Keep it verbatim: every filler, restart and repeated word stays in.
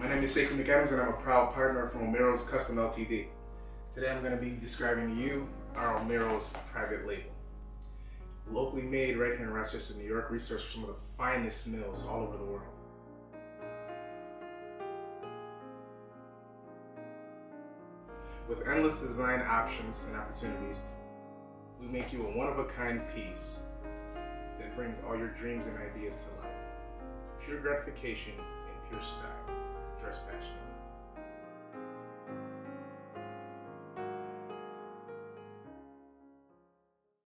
My name is Sekou McAdams and I'm a proud partner from Omeros Custom L T D. Today I'm going to be describing to you our Omeros Private Label. Locally made right here in Rochester, New York, researched from some of the finest mills all over the world. With endless design options and opportunities, we make you a one-of-a-kind piece that brings all your dreams and ideas to life. Pure gratification and pure style. Dress passionately.